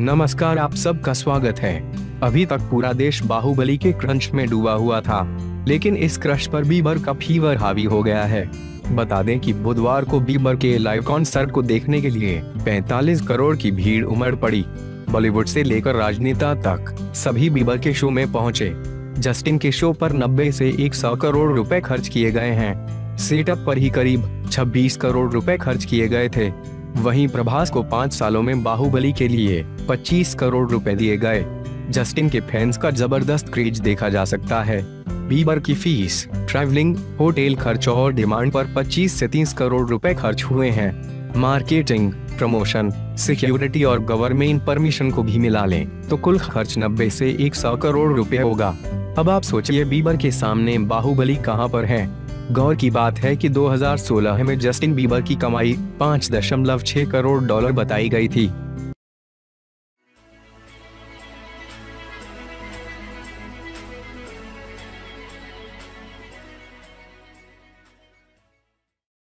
नमस्कार, आप सबका स्वागत है। अभी तक पूरा देश बाहुबली के क्रंच में डूबा हुआ था, लेकिन इस क्रश पर बीबर का फीवर हावी हो गया है। बता दें कि बुधवार को बीबर के लाइव कॉन्सर्ट को देखने के लिए 45 करोड़ की भीड़ उमड़ पड़ी। बॉलीवुड से लेकर राजनेता तक सभी बीबर के शो में पहुंचे। जस्टिन के शो पर 90 से 100 करोड़ रुपए खर्च किए गए हैं। सेटअप पर ही करीब 26 करोड़ रुपए खर्च किए गए थे। वहीं प्रभास को 5 सालों में बाहुबली के लिए 25 करोड़ रुपए दिए गए। जस्टिन के फैंस का जबरदस्त क्रेज देखा जा सकता है। बीबर की फीस, ट्रैवलिंग, होटल खर्च और डिमांड पर 25 से 30 करोड़ रुपए खर्च हुए हैं। मार्केटिंग, प्रमोशन, सिक्योरिटी और गवर्नमेंट परमिशन को भी मिला लें तो कुल खर्च 90 से 100 करोड़ रुपए होगा। अब आप सोचिए, बीबर के सामने बाहुबली कहां पर है। गौर की बात है कि 2016 में जस्टिन बीबर की कमाई $5.6 करोड़ बताई गई थी।